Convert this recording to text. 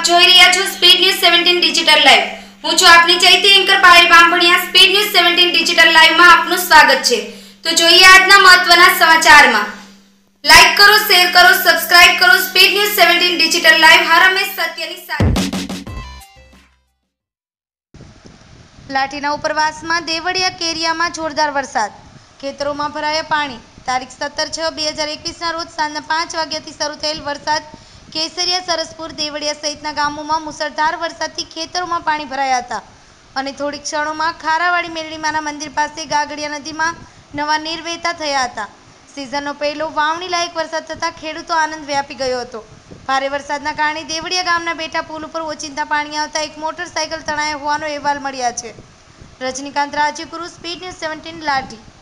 જોઈ રહ્યા છો સ્પીડ ન્યૂઝ 17 ડિજિટલ લાઈવ। હું છું આપની ચૈતી anchor Payal Bambhaniya. Speed news 17 digital live માં આપનું સ્વાગત છે। તો જોઈએ આજના મહત્વના સમાચારમાં। લાઈક કરો, શેર કરો, સબસ્ક્રાઇબ કરો। સ્પીડ ન્યૂઝ 17 ડિજિટલ લાઈવ હર હંમેશ સત્યની સાથે। લાઠીના ઉપરવાસમાં દેવળિયા કેરિયામાં જોરદાર વરસાદ, ખેતરોમાં ભરાયા પાણી। તારીખ 17/6/2021 ના રોજ સાંજના 5 વાગ્યાથી શરૂ થયેલ વરસાદ કેસરિયા, સરસપુર, દેવળિયા સહિતના ગામોમાં મુસળધાર વરસાદથી ખેતરોમાં પાણી ભરાયા હતા અને થોડીક ક્ષણોમાં ખારાવાડી મેરડીમાના મંદિર પાસે ગાગડિયા નદીમાં નવા નીર વહેતા થયા હતા। સિઝનનો પહેલો વાવણી લાયક વરસાદ થતાં ખેડૂતો આનંદ વ્યાપી ગયો હતો। ભારે વરસાદના કારણે દેવળિયા ગામના બેઠા પુલ ઉપર ઓચિંતા પાણી આવતા એક મોટરસાયકલ તણાઈ હોવાનો અહેવાલ મળ્યા છે। રજનીકાંત રાજ્યગુરુ, સ્પીડ ન્યૂઝ 17 લાઠી।